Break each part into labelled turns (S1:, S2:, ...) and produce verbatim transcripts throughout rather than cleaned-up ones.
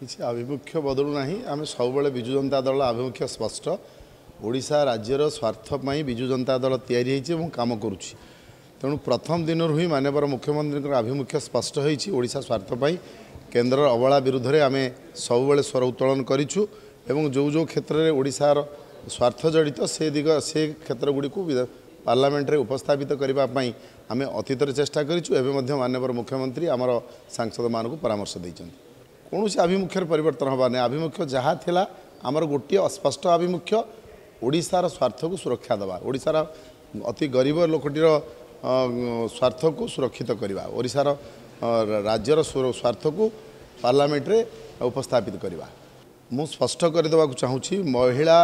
S1: किसी आभिमुख्य बदलू ना आम सब विजु जनता दल आभिमुख्य स्पष्ट ओडिशा राज्यर स्वार्थपाई विजु जनता दल तैयारी काम करुच्ची तेणु प्रथम दिन ही माननीय मुख्यमंत्री आभिमुख्य स्पष्ट होती ओडिशा स्वार्थपाई केन्द्र अवहेला विरुद्ध में आम सब स्वर उत्तोलन करूँ एवं जो जो क्षेत्र में ओडिशार स्वार्थ जड़ित से दिग से क्षेत्र गुड़ी पार्लियामेंट रे उपस्थापित करने आम अतीत चेष्टा करूँ माननीय मुख्यमंत्री आमर सांसद मान परामर्श देते कौन से आभिमुख्य परिवर्तन हबार नहीं आभिमुख्य जहाँ थिला आमर गोटे अस्पष्ट आभिमुख्य ओडिशार स्वार्थ को सुरक्षा देवा ओडिशार अति गरीब लोकटीर स्वार्थ को सुरक्षित करवा ओडिशार राज्यर स्वार्थ को पार्लियामेंट रे उपस्थापित करवा मु स्पष्ट करदेवा चाहूँगी महिला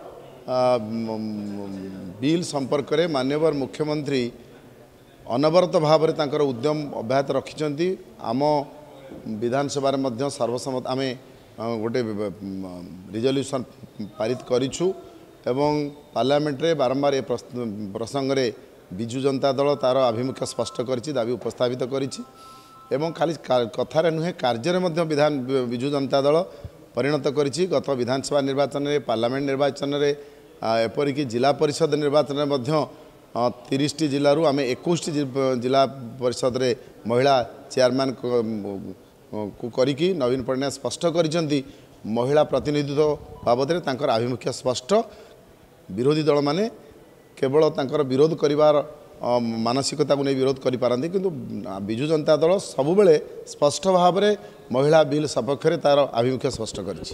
S1: बिल संपर्क में माननीय मुख्यमंत्री अनवरत भाव में उद्यम अब्याहत रखिंट आम विधानसभा सर्वसम्मत आम गोटे रिजोल्यूशन पारित करूँ एवं पार्लियामेंट रे बारंबार ए प्रसंग में विजु जनता दल तार आभिमुख्य स्पष्ट करिछि दाबी उपस्थापित करिछि एवं खाली कथार नुहे कार्य में विधान विजु जनता दल परिणत करिछि गत विधानसभा निर्वाचन में पार्लियामेंट निर्वाचन में एपरिक जिला परिषद निर्वाचन में तीस टी जिलूर आम इक्कीस जिला परिषद रे महिला चेयरमैन को करिकी नवीन पट्टनायक स्पष्ट करिसेंती महिला प्रतिनिधित्व बाबद में तांकर आभिमुख्य स्पष्ट विरोधी दल माने केवल तांकर विरोध करिवार मानसिकता को नहीं विरोध करि पारंती किंतु विजु जनता दल सबुबले स्पष्ट भाव में महिला बिल सपक्ष में तार आभिमुख्य स्पष्ट करिछि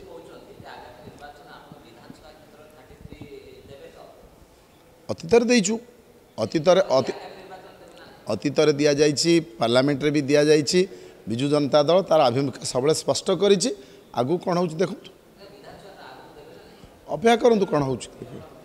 S1: अतीतर देइछु अतीतर अतीतर दि जाइछि पार्लियामेंट रे भी दि जाइछि विजु जनता दल तार आभिमुख्य सबले स्पष्ट करिछि आगु कोन होउछि देखु अपेक्षा करंतु कोन होउछि।